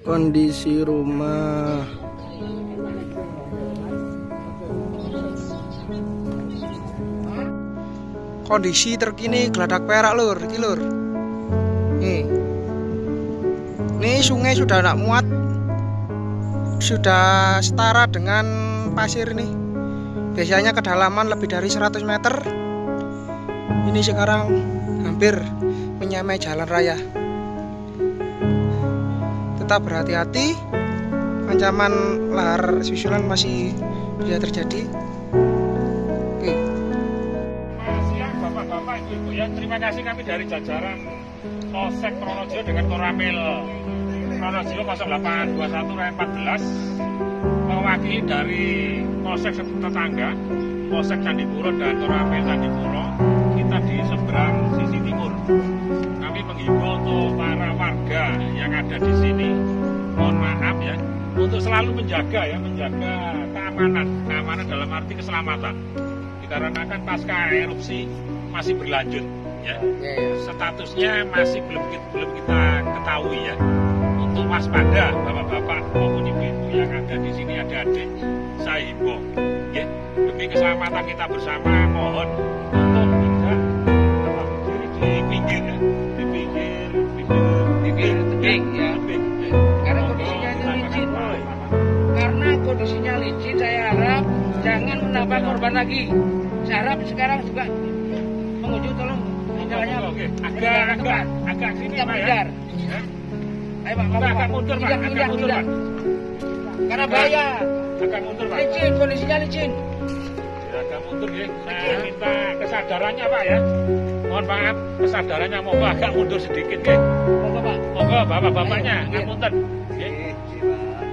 kondisi rumah. Kondisi terkini Geladak Perak lur, iki lur. Ini sungai sudah tidak muat, sudah setara dengan pasir ini. Biasanya kedalaman lebih dari 100 meter. Ini sekarang hampir menyamai jalan raya. Tetap berhati-hati, ancaman lahar susulan masih bisa terjadi. Oke. Siang Bapak-bapak, Ibu-ibu ya, terima kasih kami dari jajaran Polsek Pronojiwo dengan Koramil Pronojiwo 0821 14 mewakili dari Polsek tetangga, Polsek Candipuro dan Koramil Candipuro. Kita di seberang sisi timur. Kami menghimbau untuk para warga yang ada di sini, mohon maaf ya, untuk selalu menjaga keamanan dalam arti keselamatan. Dikarenakan pasca erupsi masih berlanjut ya. Statusnya masih belum kita ketahui ya. Untuk waspada Bapak-bapak maupun Ibu-ibu yang ada di sini, adik-adik, saya himbau ya, demi keselamatan kita bersama, mohon untuk tidak berdiri di pinggir ya, di pinggir tebing ya. Karena kondisinya itu licin, karena kondisinya licin, saya harap jangan menambah korban lagi. Saya harap sekarang juga pengunjung tolong jalannya agak sini tidak Pak ya. menghindar. Ayo Pak, Agak mundur Pak, agak mundur Pak. Karena bahaya. Agak mundur Pak. Licin, kondisinya licin. Ya, agak mundur ya. Saya minta kesadarannya Pak ya. Mohon maaf, kesadarannya mau agak mundur sedikit ya. Monggo Pak. Monggo bapak-bapaknya, agak mundur. Ya.